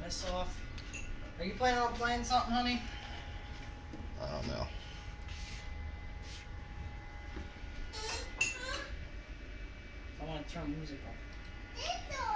this off. Are you planning on playing something, honey? I don't know. I want to turn music on.